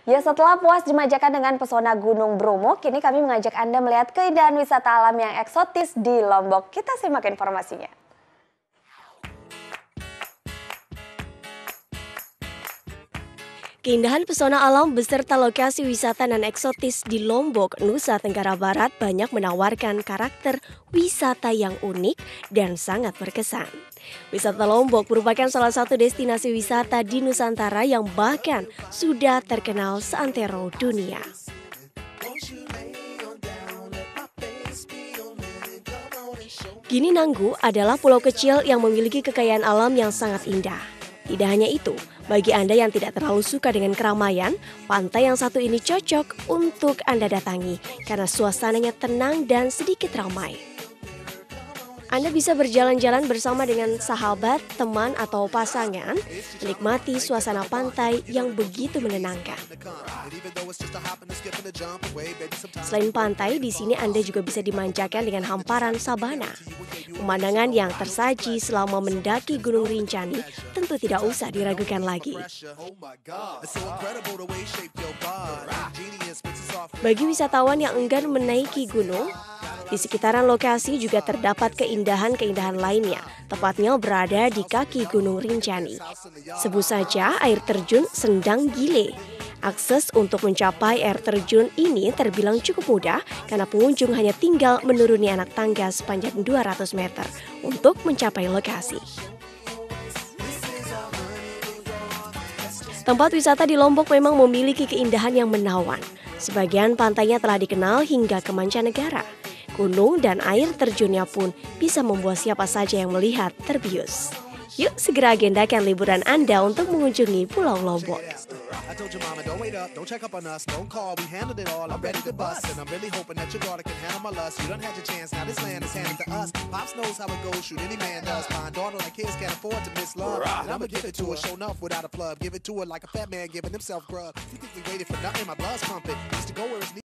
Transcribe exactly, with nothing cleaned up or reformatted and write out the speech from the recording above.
Ya, setelah puas dimanjakan dengan pesona Gunung Bromo, kini kami mengajak Anda melihat keindahan wisata alam yang eksotis di Lombok. Kita simak informasinya. Keindahan pesona alam beserta lokasi wisata non eksotis di Lombok, Nusa Tenggara Barat banyak menawarkan karakter wisata yang unik dan sangat berkesan. Wisata Lombok merupakan salah satu destinasi wisata di Nusantara yang bahkan sudah terkenal seantero dunia. Gini Nanggu adalah pulau kecil yang memiliki kekayaan alam yang sangat indah. Tidak hanya itu, bagi Anda yang tidak terlalu suka dengan keramaian, pantai yang satu ini cocok untuk Anda datangi karena suasananya tenang dan sedikit ramai. Anda bisa berjalan-jalan bersama dengan sahabat, teman, atau pasangan, menikmati suasana pantai yang begitu menenangkan. Selain pantai, di sini Anda juga bisa dimanjakan dengan hamparan sabana. Pemandangan yang tersaji selama mendaki Gunung Rinjani tentu tidak usah diragukan lagi. Bagi wisatawan yang enggan menaiki gunung, di sekitaran lokasi juga terdapat keindahan-keindahan lainnya, tepatnya berada di kaki Gunung Rinjani. Sebut saja air terjun Sendang Gile. Akses untuk mencapai air terjun ini terbilang cukup mudah karena pengunjung hanya tinggal menuruni anak tangga sepanjang dua ratus meter untuk mencapai lokasi. Tempat wisata di Lombok memang memiliki keindahan yang menawan. Sebagian pantainya telah dikenal hingga ke mancanegara. Gunung dan air terjunnya pun bisa membuat siapa saja yang melihat terbius. Yuk segera agendakan liburan Anda untuk mengunjungi Pulau Lombok. I told your mama, don't wait up, don't check up on us, don't call, we handled it all, I'm ready to bust. And I'm really hoping that your daughter can handle my lust. You done had your chance, now this land is handed to us. Pops knows how it goes, shoot any man does. My daughter like kids can't afford to miss love. And I'ma give it to her, show enough without a plug. Give it to her like a fat man giving himself grub. You think we waited for nothing, my blood's pumping. Used to go where it's